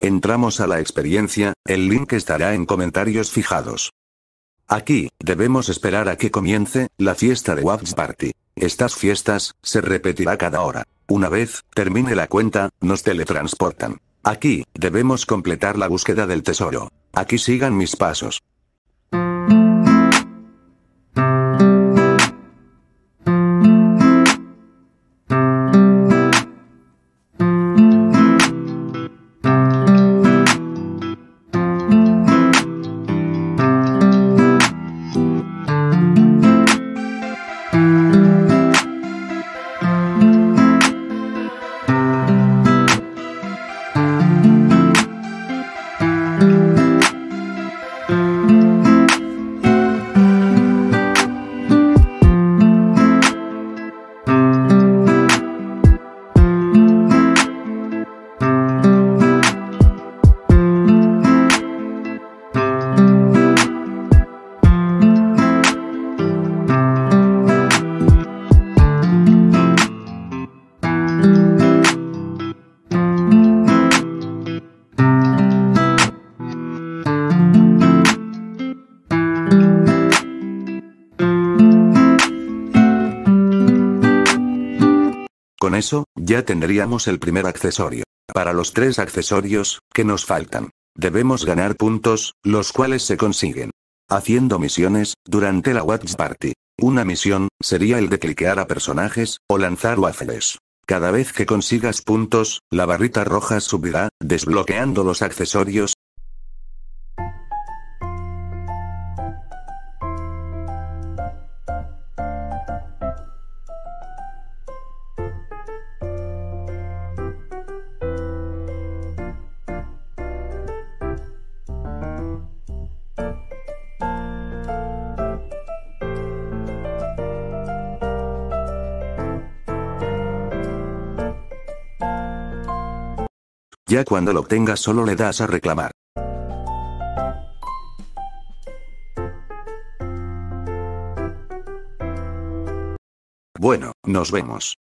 Entramos a la experiencia, el link estará en comentarios fijados. Aquí, debemos esperar a que comience la fiesta de Watch Party. Estas fiestas se repetirá cada hora. Una vez termine la cuenta, nos teletransportan. Aquí, debemos completar la búsqueda del tesoro. Aquí sigan mis pasos. Con eso, ya tendríamos el primer accesorio. Para los 3 accesorios que nos faltan, debemos ganar puntos, los cuales se consiguen haciendo misiones durante la Watch Party. Una misión sería el de cliquear a personajes o lanzar waffles. Cada vez que consigas puntos, la barrita roja subirá, desbloqueando los accesorios. Ya cuando lo obtengas solo le das a reclamar. Bueno, nos vemos.